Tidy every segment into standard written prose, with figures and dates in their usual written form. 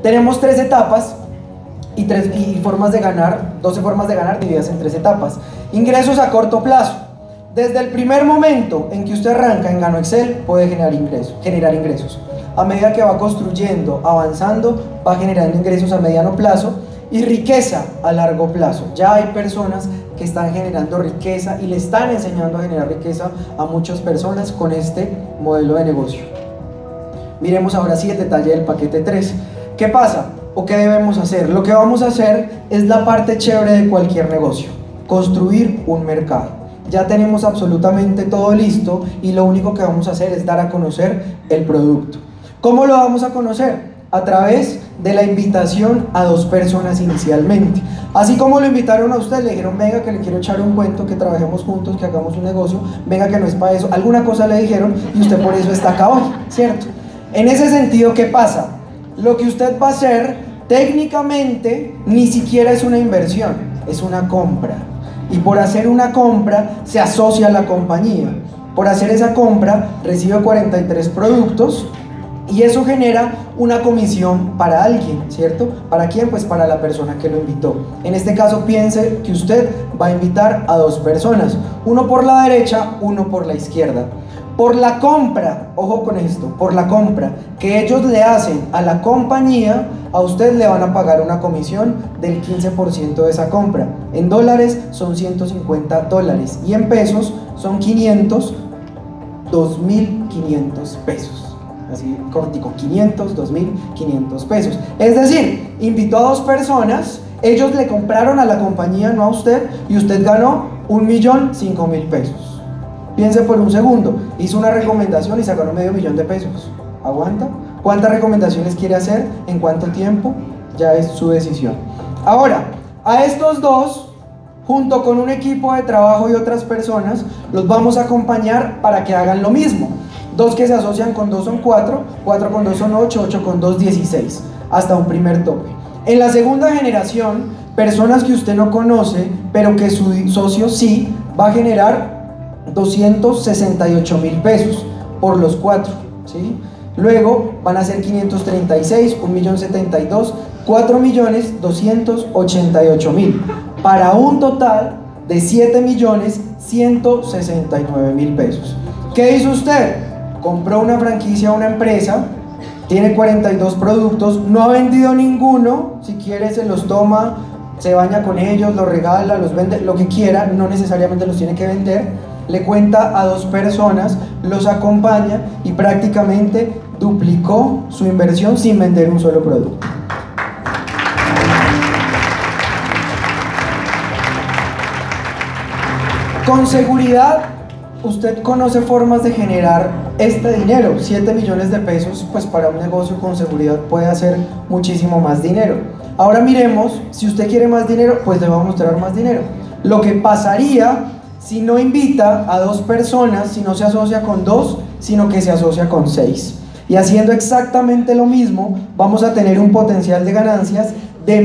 Tenemos 3 etapas y formas de ganar, 12 formas de ganar divididas en 3 etapas. Ingresos a corto plazo. Desde el primer momento en que usted arranca en Gano Excel, puede generar ingresos. A medida que va construyendo, avanzando, va generando ingresos a mediano plazo y riqueza a largo plazo. Ya hay personas que están generando riqueza y le están enseñando a generar riqueza a muchas personas con este modelo de negocio. Miremos ahora sí el detalle del paquete 3. ¿Qué pasa? ¿O qué debemos hacer? Lo que vamos a hacer es la parte chévere de cualquier negocio: construir un mercado. Ya tenemos absolutamente todo listo y lo único que vamos a hacer es dar a conocer el producto. ¿Cómo lo vamos a conocer? A través de la invitación a 2 personas inicialmente. Así como lo invitaron a usted, le dijeron: venga que le quiero echar un cuento, que trabajemos juntos, que hagamos un negocio, venga que no es para eso, alguna cosa le dijeron y usted por eso está acá hoy, ¿cierto? En ese sentido, ¿qué pasa? Lo que usted va a hacer técnicamente ni siquiera es una inversión, es una compra. Y por hacer una compra se asocia a la compañía. Por hacer esa compra recibe 43 productos y eso genera una comisión para alguien, ¿cierto? ¿Para quién? Pues para la persona que lo invitó. En este caso piense que usted va a invitar a 2 personas, uno por la derecha, uno por la izquierda. Por la compra, ojo con esto, por la compra que ellos le hacen a la compañía, a usted le van a pagar una comisión del 15% de esa compra. En dólares son $150 y en pesos son 2.500 pesos. Así cortico, 2.500 pesos. Es decir, invitó a 2 personas, ellos le compraron a la compañía, no a usted, y usted ganó 1.005.000 pesos. Piense por un segundo, hizo una recomendación y sacaron $500.000 de pesos. ¿Aguanta? ¿Cuántas recomendaciones quiere hacer? ¿En cuánto tiempo? Ya es su decisión. Ahora, a estos 2, junto con un equipo de trabajo y otras personas, los vamos a acompañar para que hagan lo mismo. 2 que se asocian con 2 son 4, 4 con 2 son 8, 8 con 2, 16, hasta un primer tope. En la segunda generación, personas que usted no conoce, pero que su socio sí, va a generar 268.000 pesos por los 4, ¿sí? Luego van a ser 536, 1.072, 4.288.000 para un total de 7.169.000 pesos. ¿Qué hizo usted? Compró una franquicia a una empresa, tiene 42 productos, no ha vendido ninguno, si quiere se los toma, se baña con ellos, los regala, los vende, lo que quiera, no necesariamente los tiene que vender. Le cuenta a 2 personas, los acompaña y prácticamente duplicó su inversión sin vender un solo producto. Con seguridad, usted conoce formas de generar este dinero. 7 millones de pesos, pues para un negocio con seguridad puede hacer muchísimo más dinero. Ahora miremos, si usted quiere más dinero, pues le va a mostrar más dinero. Lo que pasaría si no invita a 2 personas, si no se asocia con 2, sino que se asocia con 6. Y haciendo exactamente lo mismo, vamos a tener un potencial de ganancias de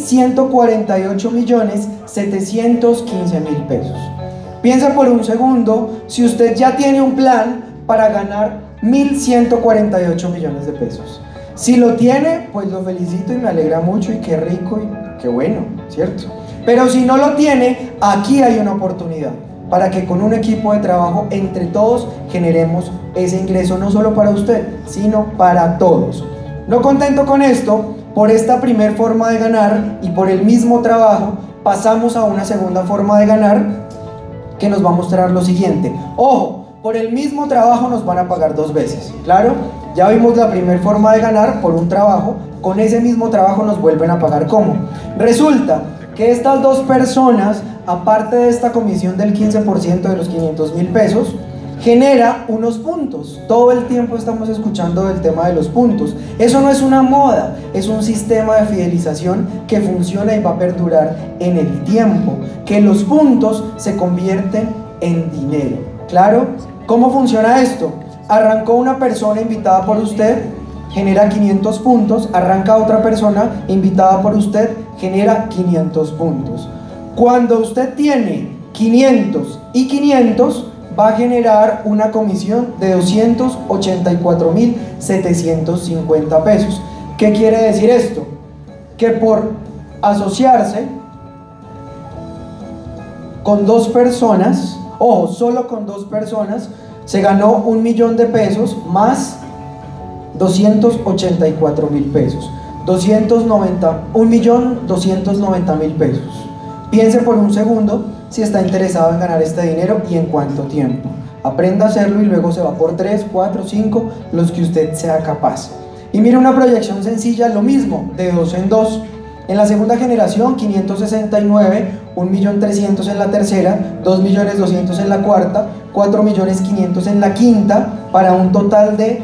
1.148.715.000 pesos. Piensa por un segundo, si usted ya tiene un plan para ganar 1.148 millones de pesos. Si lo tiene, pues lo felicito y me alegra mucho y qué rico y qué bueno, ¿cierto? Pero si no lo tiene, aquí hay una oportunidad para que con un equipo de trabajo entre todos generemos ese ingreso no solo para usted, sino para todos. No contento con esto, por esta primer forma de ganar y por el mismo trabajo, pasamos a una segunda forma de ganar que nos va a mostrar lo siguiente. Ojo, por el mismo trabajo nos van a pagar 2 veces, ¿claro? Ya vimos la primera forma de ganar por un trabajo, con ese mismo trabajo nos vuelven a pagar. ¿Cómo? Resulta que estas 2 personas, aparte de esta comisión del 15% de los 500.000 pesos, genera unos puntos. Todo el tiempo estamos escuchando del tema de los puntos. Eso no es una moda, es un sistema de fidelización que funciona y va a perdurar en el tiempo, que los puntos se convierten en dinero. ¿Claro? ¿Cómo funciona esto? Arrancó una persona invitada por usted, genera 500 puntos, arranca otra persona invitada por usted, genera 500 puntos. Cuando usted tiene 500 y 500, va a generar una comisión de 284.750 pesos. ¿Qué quiere decir esto? Que por asociarse con dos personas, ojo, solo con dos personas, se ganó 1 millón de pesos más 284.000 pesos. 1.290.000 pesos. Piense por un segundo si está interesado en ganar este dinero y en cuánto tiempo. Aprenda a hacerlo y luego se va por 3, 4, 5, los que usted sea capaz. Y mire una proyección sencilla, lo mismo, de 2 en 2. En la segunda generación, 569, 1.300.000 en la tercera, 2.200.000 en la cuarta, 4.500.000 en la quinta, para un total de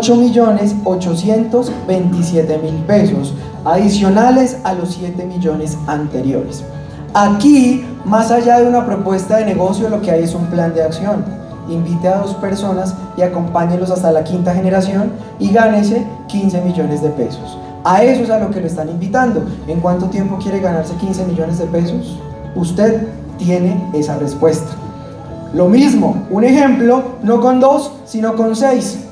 8.827.000 pesos, adicionales a los 7 millones anteriores. Aquí, más allá de una propuesta de negocio, lo que hay es un plan de acción. Invite a 2 personas y acompáñenlos hasta la quinta generación y gánese 15 millones de pesos. A eso es a lo que lo están invitando. ¿En cuánto tiempo quiere ganarse 15 millones de pesos? Usted tiene esa respuesta. Lo mismo, un ejemplo, no con 2, sino con 6.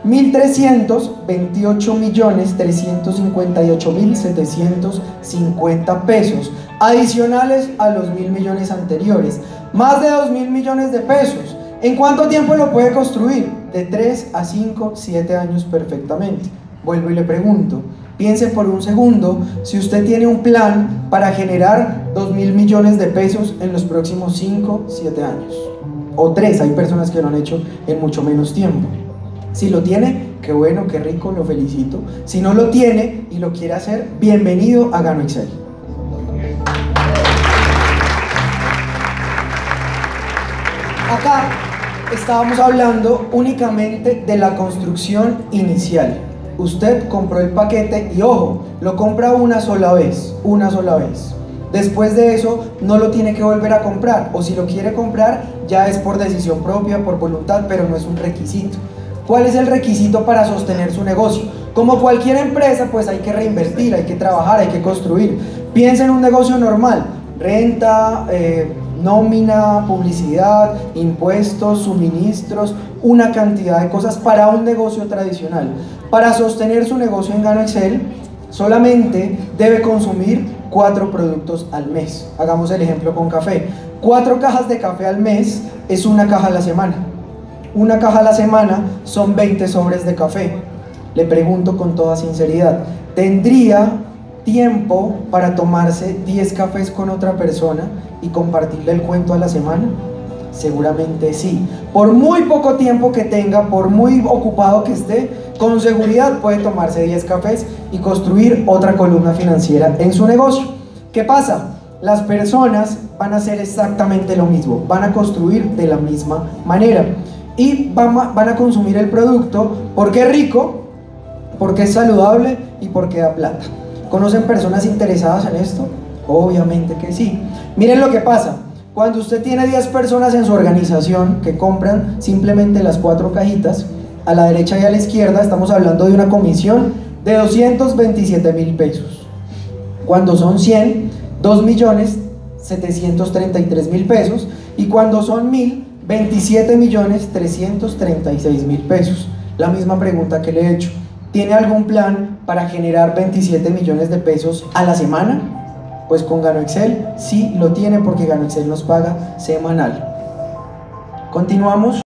1.328.358.750 pesos, adicionales a los 1.000 millones anteriores, más de 2.000 millones de pesos. ¿En cuánto tiempo lo puede construir? De 3 a 5, 7 años perfectamente. Vuelvo y le pregunto, piense por un segundo si usted tiene un plan para generar 2.000 millones de pesos en los próximos 5, 7 años. O 3, hay personas que lo han hecho en mucho menos tiempo. Si lo tiene, qué bueno, qué rico, lo felicito. Si no lo tiene y lo quiere hacer, bienvenido a Gano Excel. Acá estábamos hablando únicamente de la construcción inicial. Usted compró el paquete y ojo, lo compra una sola vez. Después de eso no lo tiene que volver a comprar, o si lo quiere comprar ya es por decisión propia, por voluntad, pero no es un requisito. ¿Cuál es el requisito para sostener su negocio? Como cualquier empresa, pues hay que reinvertir, hay que trabajar, hay que construir. Piensa en un negocio normal: renta, nómina, publicidad, impuestos, suministros, una cantidad de cosas para un negocio tradicional. Para sostener su negocio en Gano Excel, solamente debe consumir 4 productos al mes. Hagamos el ejemplo con café. 4 cajas de café al mes es una caja a la semana. Una caja a la semana son 20 sobres de café. Le pregunto con toda sinceridad, ¿tendría tiempo para tomarse 10 cafés con otra persona y compartirle el cuento a la semana? Seguramente sí. Por muy poco tiempo que tenga, por muy ocupado que esté, con seguridad puede tomarse 10 cafés y construir otra columna financiera en su negocio. ¿Qué pasa? Las personas van a hacer exactamente lo mismo, van a construir de la misma manera y van a consumir el producto porque es rico, porque es saludable y porque da plata. ¿Conocen personas interesadas en esto? Obviamente que sí. Miren lo que pasa. Cuando usted tiene 10 personas en su organización que compran simplemente las 4 cajitas, a la derecha y a la izquierda estamos hablando de una comisión de 227.000 pesos. Cuando son 100, 2.733.000 pesos, y cuando son 1.000, 27.336.000 pesos. La misma pregunta que le he hecho: ¿tiene algún plan para generar 27 millones de pesos a la semana? Pues con Gano Excel sí lo tiene, porque Gano Excel nos paga semanal. Continuamos.